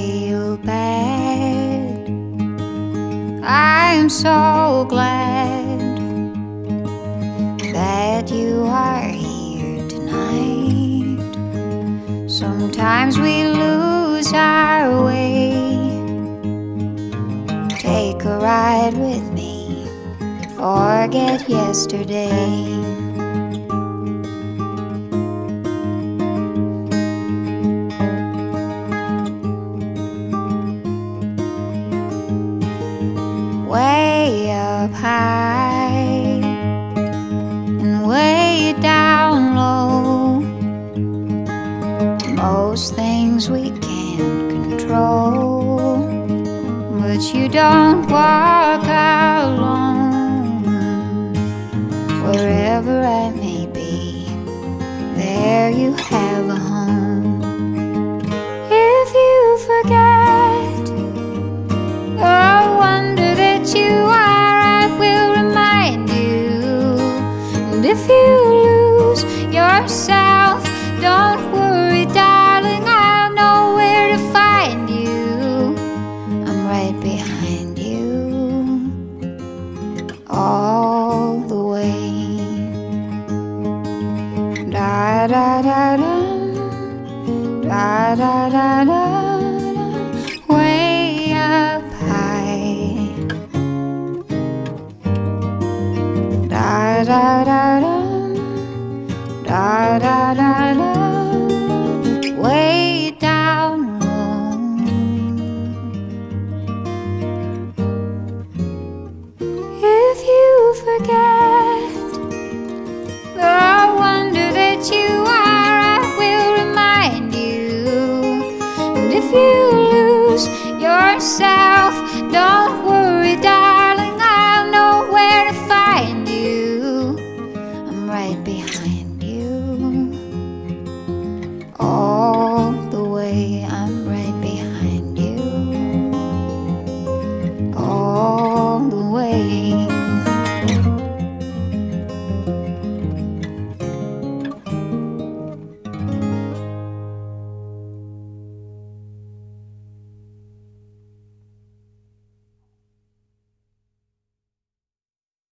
feel bad. I'm so glad that you are here tonight. Sometimes we lose our way. Take a ride with me, forget yesterday. Way up high and way down low. Most things we can't control, but you don't walk alone. Wherever I may be, there you have